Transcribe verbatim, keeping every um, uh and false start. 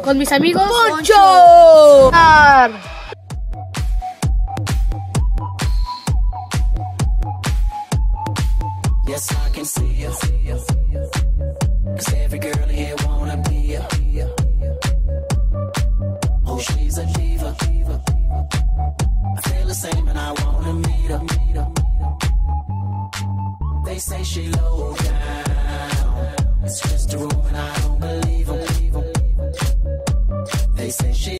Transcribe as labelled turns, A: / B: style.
A: con mis amigos
B: ¡Poncho!
C: Yes, I can see you. Cause every girl here wanna be ya. Oh, she's a diva. I feel the same and I wanna meet her. They say she low down. It's just a rumor and I don't believe her. They say she